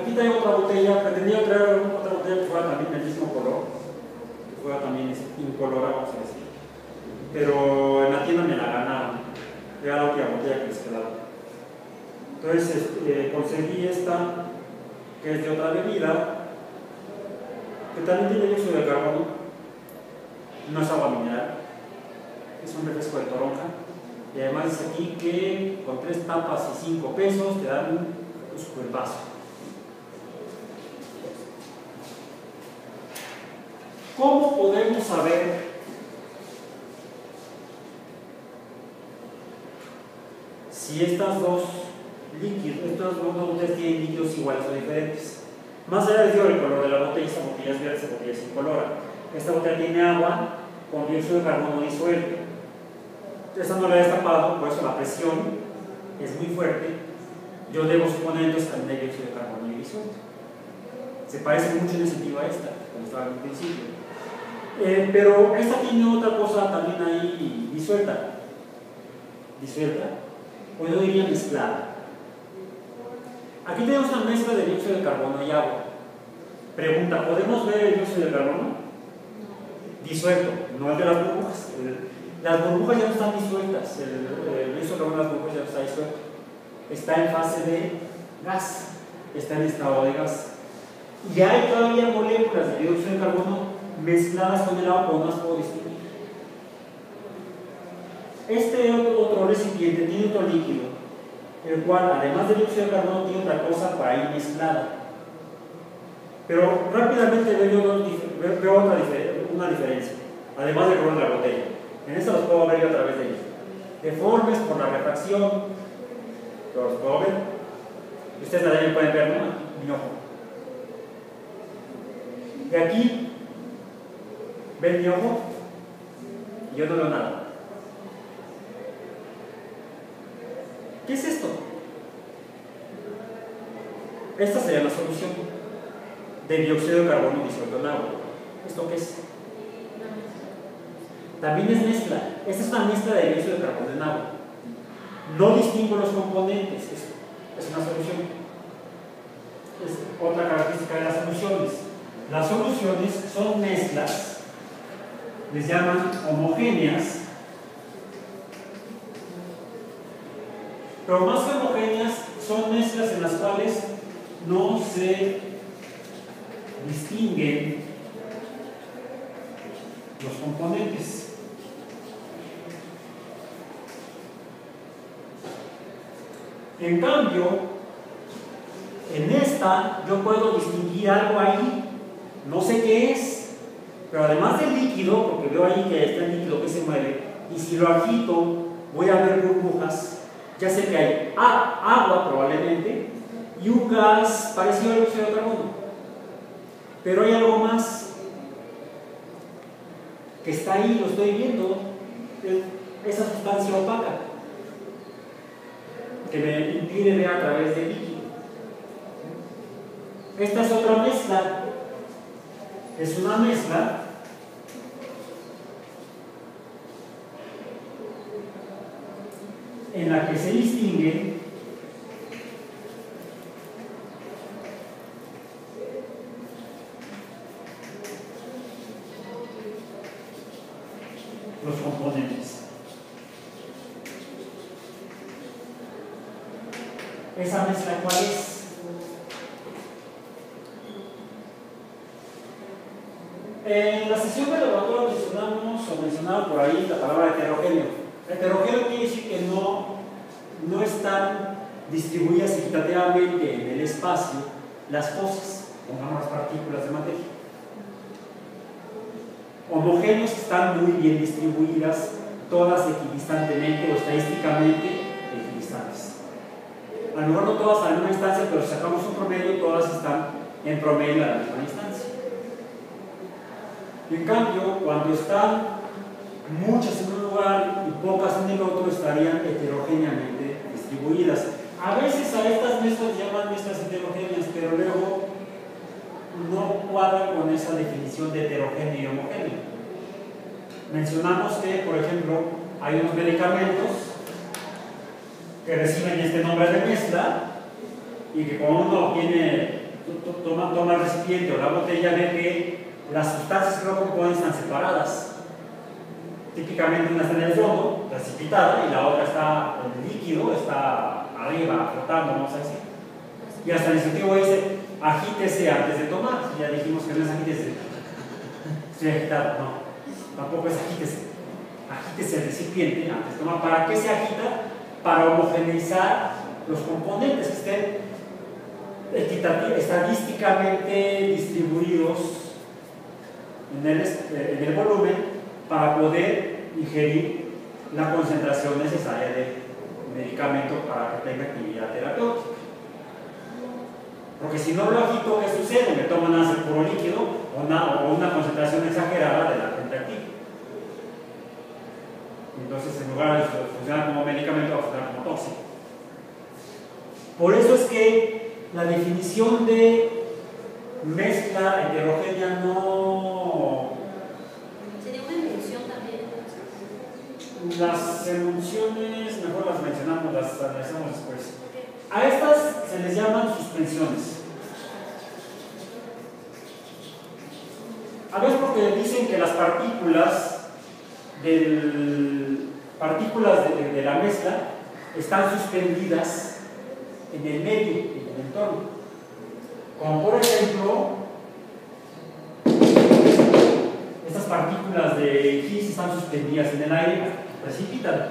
Aquí traigo otra botella, pretendía traer otra botella que fuera también del mismo color, que fuera también incolora, vamos a decir. Pero en la tienda me la ganaron, era la última botella que les quedaba. Entonces conseguí esta, que es de otra bebida, que también tiene dióxido de carbono, no es agua mineral, es un refresco de toronja, y además dice aquí que con 3 tapas y 5 pesos te dan un super vaso. ¿Cómo podemos saber si estas dos botellas tienen líquidos iguales o diferentes? Más allá les digo el color de la botella, esta botella es verde, esta botella es incolora. Esta botella tiene agua con dióxido de carbono disuelto. Esta no la he destapado, por eso la presión es muy fuerte. Yo debo suponer entonces también hay dióxido de carbono disuelto. Se parece mucho en ese sentido a esta, como estaba al principio. Pero esta tiene otra cosa también ahí disuelta. O yo diría mezclada. Aquí tenemos una mezcla de dióxido de carbono y agua. Pregunta, ¿podemos ver el dióxido de carbono? Disuelto, no el de las burbujas. Las burbujas ya no están disueltas, el dióxido de carbono de las burbujas ya no está disuelto. Está en fase de gas, está en estado de gas. Y hay todavía moléculas de dióxido de carbono mezcladas con el agua, pero no las puedo distinguir. Este otro recipiente tiene otro líquido, el cual además del dióxido de carbono tiene otra cosa para ir mezclada. Pero rápidamente veo una diferencia, además del color de la botella. En esta los puedo ver yo a través de ellos. Deformes por la refracción, pero los puedo ver. Ustedes también pueden ver, ¿no? Mi ojo. De aquí, ven mi ojo y yo no veo nada. ¿Qué es esto? Esta sería la solución de dióxido de carbono disuelto en agua. ¿Esto qué es? También es mezcla. Esta es una mezcla de dióxido de carbono en agua. No distingo los componentes. Es una solución. Es otra característica de las soluciones. Las soluciones son mezclas, les llaman homogéneas, pero más que homogéneas son mezclas en las cuales no se distinguen los componentes. En cambio, en esta yo puedo distinguir algo ahí, no sé qué es, pero además del líquido, porque veo ahí que está el líquido que se mueve, y si lo agito voy a ver burbujas. Ya sé que hay agua probablemente y un gas parecido al dióxido de carbono, pero hay algo más que está ahí, lo estoy viendo, esa sustancia opaca que me impide ver a través del líquido. Esta es otra mezcla, es una mezcla en la que se distinguen los componentes. ¿Esa mezcla cuál es? En la sesión de laboratorio mencionamos por ahí la palabra heterogéneo. Heterogéneo quiere decir que no están distribuidas equitativamente en el espacio las cosas, pongamos las partículas de materia. Homogéneos están muy bien distribuidas, todas equidistantemente o estadísticamente equidistantes. A lo mejor no todas a la misma instancia, pero si sacamos un promedio, todas están en promedio a la misma instancia. En cambio, cuando están muchas en un lugar y pocas en el otro, estarían heterogéneamente distribuidas. A veces a estas mezclas llaman mezclas heterogéneas, pero luego no cuadran con esa definición de heterogéneo y homogéneo. Mencionamos que, por ejemplo, hay unos medicamentos que reciben este nombre de mezcla y que cuando uno tiene toma el recipiente o la botella, ve que las sustancias que lo componen están separadas. Típicamente una está en el fondo, precipitada, y la otra está en el líquido, está arriba, flotando, vamos a decir. Y hasta el instructivo dice, agítese antes de tomar. Ya dijimos que no es agítese. Estoy agitado, no. Tampoco es agítese. Agítese el recipiente antes de tomar. ¿Para qué se agita? Para homogeneizar los componentes que estén estadísticamente distribuidos en el volumen para poder ingerir la concentración necesaria de medicamento para que tenga actividad terapéutica. Porque si no lo agito, ¿qué sucede? Me toman nada más puro líquido o una concentración exagerada del agente activo. Entonces, en lugar de funcionar como medicamento, va a funcionar como tóxico. Por eso es que la definición de mezcla heterogénea no... ¿Sería una emulsión también? Las emulsiones, mejor las mencionamos, las analizamos después. A estas se les llaman suspensiones. A veces porque dicen que las partículas de la mezcla están suspendidas en el medio, en el entorno. Como por ejemplo, estas partículas de Higgs están suspendidas en el aire, precipitan.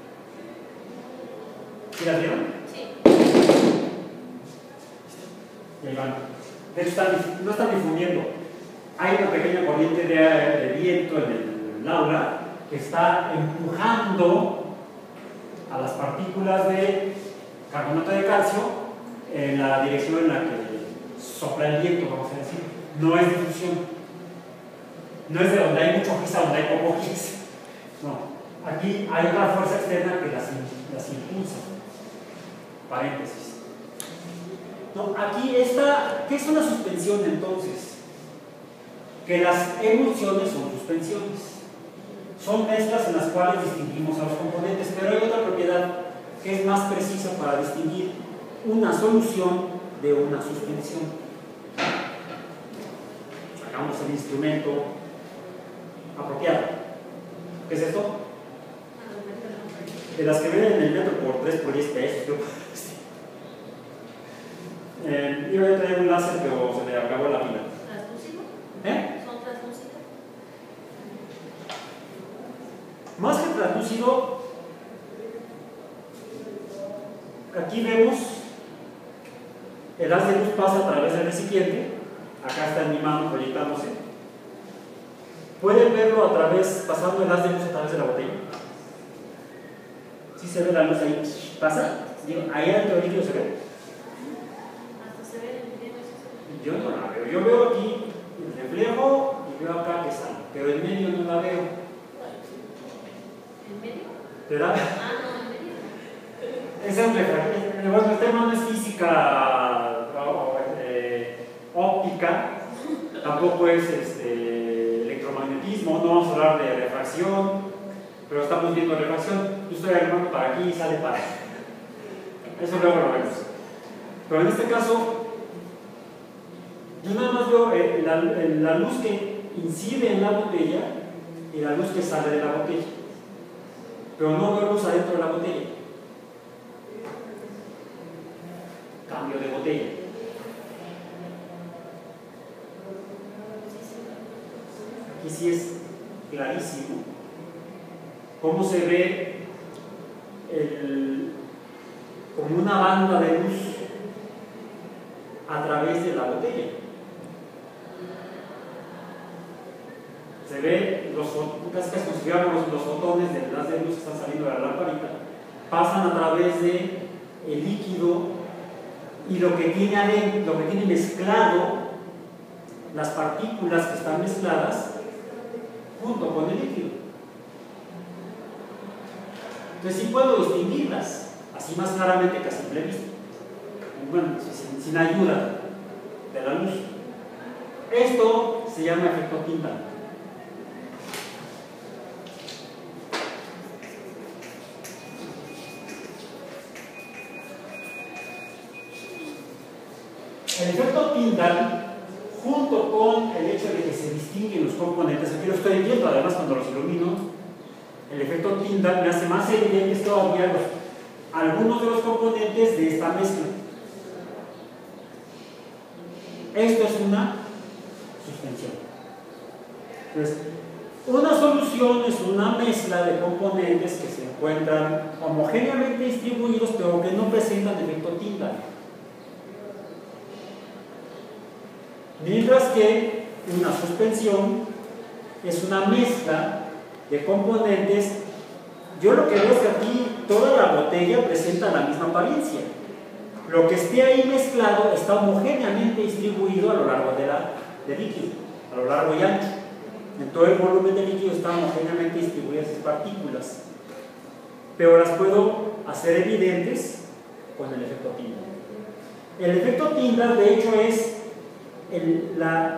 ¿Sí las vieron? Sí. Y ahí van. De hecho, no están difundiendo. Hay una pequeña corriente de viento en el aula que está empujando a las partículas de carbonato de calcio en la dirección en la que sopla el viento, vamos a decir. No es difusión. No es de donde hay mucho Higgs a donde hay poco Higgs. No. Aquí hay una fuerza externa que las impulsa. Paréntesis. No, aquí está. ¿Qué es una suspensión entonces? Que las emulsiones son suspensiones. Son mezclas en las cuales distinguimos a los componentes, pero hay otra propiedad que es más precisa para distinguir una solución de una suspensión. Sacamos el instrumento apropiado. ¿Qué es esto? De las que venden en el metro por 3 por 10 pesos. Iba a traer un láser, pero se le acabó la pila. ¿Translúcido? ¿Eh? ¿Son translúcidos? Más que translúcido, aquí vemos el haz de luz pasa a través del recipiente. Acá está en mi mano proyectándose. Pueden verlo a través, pasando el haz de luz a través de la botella. ¿Sí se ve la luz ahí? ¿Pasa? Ahí adentro del líquido se ve. Hasta se ve en el video. Yo no la veo. Yo veo aquí el reflejo y veo acá que sale, pero en medio no la veo. ¿En medio? ¿Verdad? Ah, no, en medio. Es el reflejo. Bueno, el tema no es física óptica, tampoco es electromagnetismo, no vamos a hablar de refracción, pero estamos viendo refracción. Yo estoy armando para aquí y sale para allá. Eso luego lo vemos. Pero en este caso, yo nada más veo la luz que incide en la botella y la luz que sale de la botella. Pero no veo luz adentro de la botella. Cambio de botella. Aquí sí es clarísimo cómo se ve como una banda de luz a través de la botella. Se ve casi como si viéramos los fotones de haz de luz que están saliendo de la lamparita, pasan a través de el líquido y lo que tiene adentro, lo que tiene mezclado, las partículas que están mezcladas junto con el líquido. Entonces sí puedo distinguirlas así más claramente que a simple vista, bueno, sin ayuda de la luz. Esto se llama efecto tímpano. el efecto Tyndall, junto con el hecho de que se distinguen los componentes, aquí lo estoy viendo además cuando los ilumino, el efecto Tyndall me hace más evidentes todavía algunos de los componentes de esta mezcla. Esto es una suspensión. Entonces, una solución es una mezcla de componentes que se encuentran homogéneamente distribuidos pero que no presentan efecto Tyndall. Mientras que una suspensión es una mezcla de componentes. Yo lo que veo es que aquí toda la botella presenta la misma apariencia. Lo que esté ahí mezclado está homogéneamente distribuido a lo largo del líquido, a lo largo y ancho. En todo el volumen del líquido están homogéneamente distribuidas esas partículas, pero las puedo hacer evidentes con el efecto Tyndall. El efecto Tyndall, de hecho, es la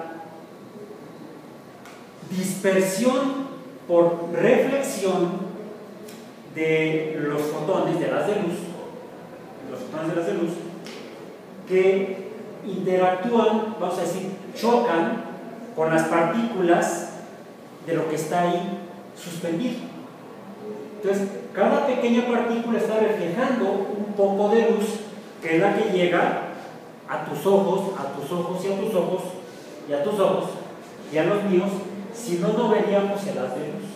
dispersión por reflexión de los fotones de haz de luz, que interactúan, vamos a decir, chocan con las partículas de lo que está ahí suspendido. Entonces, cada pequeña partícula está reflejando un poco de luz, que es la que llega a tus ojos, y a tus ojos, y a tus ojos, y a los míos. Si no, no veríamos el haz de luz.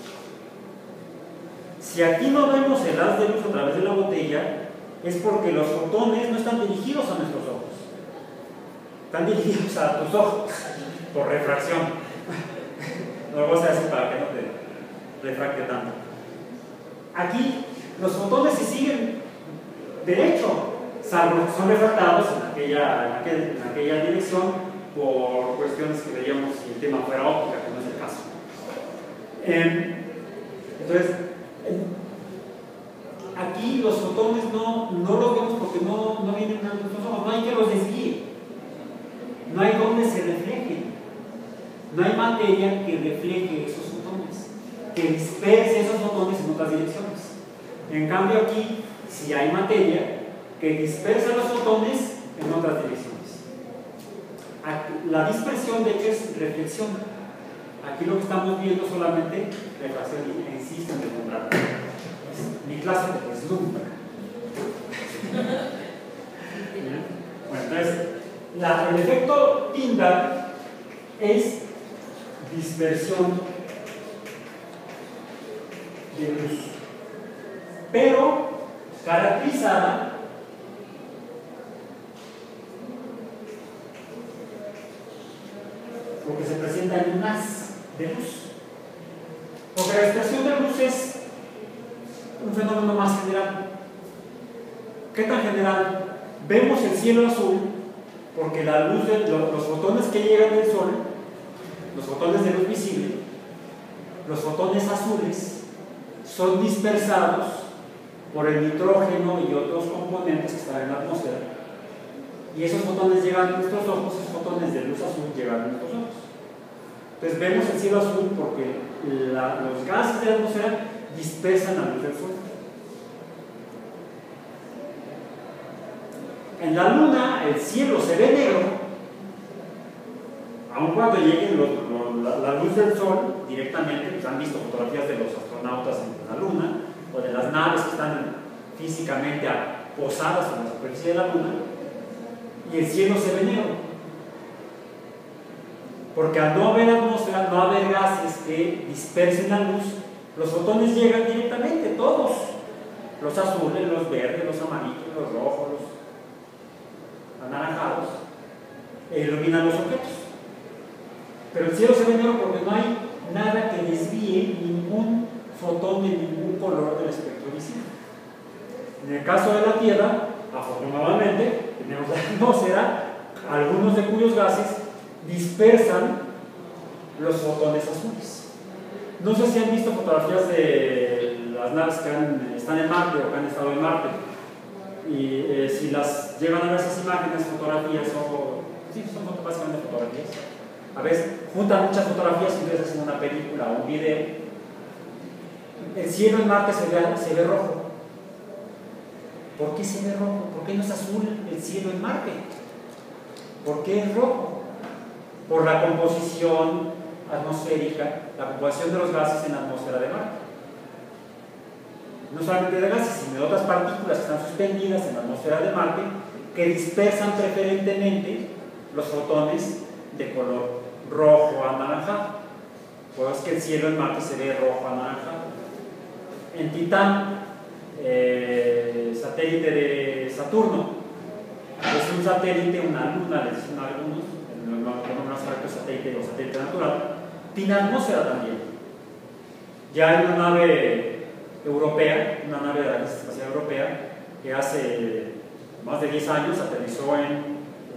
Si aquí no vemos el haz de luz a través de la botella, es porque los fotones no están dirigidos a nuestros ojos, están dirigidos a tus ojos por refracción. No lo voy a hacer para que no te refracte tanto. Aquí los fotones se siguen derecho, salvo que son refractados en aquella dirección por cuestiones que veríamos si el tema fuera óptica, que no es el caso. Entonces, aquí los fotones no los vemos porque no vienen a nuestros ojos, no hay que los desvíe, no hay donde se reflejen, no hay materia que refleje esos fotones, que disperse esos fotones en otras direcciones. En cambio aquí sí hay materia que dispersa los fotones en otras direcciones. La dispersión de hecho es reflexión. Aquí lo que estamos viendo solamente refracción, insisto en nombrar. Mi clase de deslumbra. Bueno, entonces, el efecto Tyndall es dispersión de luz, pero caracterizada porque se presenta en un haz de luz. Porque la dispersión de luz es un fenómeno más general. ¿Qué tan general? Vemos el cielo azul porque la luz los fotones que llegan del sol, los fotones de luz visible, los fotones azules, son dispersados por el nitrógeno y otros componentes que están en la atmósfera. Y esos fotones llegan a nuestros ojos, esos fotones de luz azul llegan a nuestros ojos. Entonces vemos el cielo azul porque los gases de la atmósfera dispersan la luz del sol. En la luna el cielo se ve negro, aun cuando llegue la luz del sol directamente. Pues han visto fotografías de los astronautas en la luna o de las naves que están físicamente posadas en la superficie de la luna, y el cielo se ve negro porque al no haber atmósfera, no haber gases que dispersen la luz, los fotones llegan directamente, todos, los azules, los verdes, los amarillos, los rojos, los anaranjados, e iluminan los objetos. Pero el cielo se ve negro porque no hay nada que desvíe ningún fotón de ningún color del espectro visible. En el caso de la Tierra, afortunadamente, tenemos la atmósfera, algunos de cuyos gases dispersan los fotones azules. No sé si han visto fotografías de las naves que están en Marte o que han estado en Marte, y si las llevan a ver esas imágenes, fotografías, sí, son básicamente fotografías. A veces juntan muchas fotografías y entonces hacen una película o un video. El cielo en Marte se ve rojo. ¿Por qué se ve rojo? ¿Por qué no es azul el cielo en Marte? ¿Por qué es rojo? Por la composición atmosférica, la composición de los gases en la atmósfera de Marte. No solamente de gases, sino de otras partículas que están suspendidas en la atmósfera de Marte que dispersan preferentemente los fotones de color rojo anaranjado. Por eso es que el cielo en Marte se ve rojo anaranjado. En Titán, satélite de Saturno, es un satélite, una luna, les dicen algunos, no más correcto satélite o satélite natural, tiene atmósfera también. Ya hay una nave europea, una nave de la Agencia Espacial Europea, que hace más de 10 años aterrizó en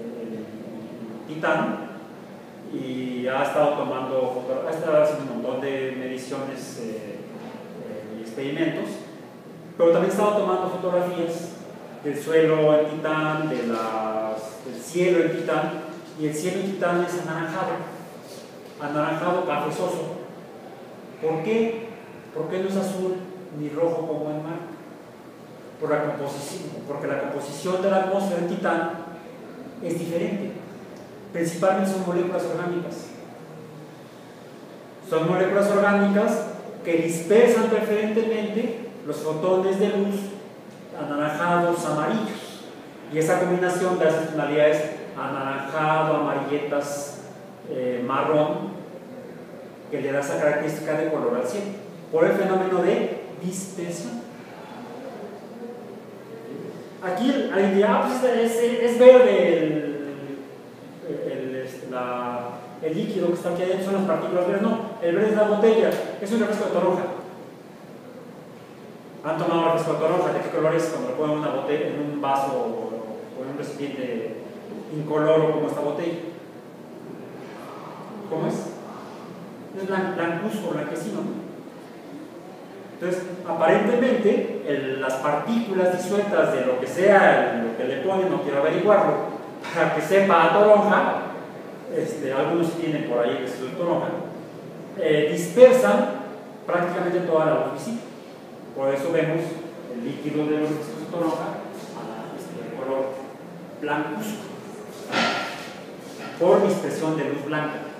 Titán y ha estado tomando ha estado haciendo un montón de mediciones y experimentos, pero también ha estado tomando fotografías del suelo en Titán, del cielo en Titán, y el cielo en Titán es anaranjado cafezoso. ¿Por qué? ¿Por qué no es azul ni rojo como en Marte? Por la composición, porque la composición de la atmósfera en Titán es diferente. Principalmente son moléculas orgánicas. Son moléculas orgánicas que dispersan preferentemente los fotones de luz anaranjados, amarillos. Y esa combinación de las tonalidades anaranjado, amarilletas, marrón, que le da esa característica de color al cielo, por el fenómeno de dispersión. Aquí la idea es verde el líquido que está aquí adentro, son las partículas verdes. No, el verde es la botella, es un refresco de toronja. ¿Han tomado refresco de toronja? ¿De qué color es cuando lo ponen en una botella, en un vaso o en un recipiente incoloro como esta botella? ¿Cómo es? Es blancuzco, blanquecino, ¿no? Entonces, aparentemente, las partículas disueltas de lo que sea, lo que le ponen, no quiero averiguarlo, para que sepa a toronja, algunos tienen por ahí que es toronja, dispersan prácticamente toda la luz visible. Por eso vemos el líquido de los refrescos de toronja de color blancuzco, por dispersión de luz blanca.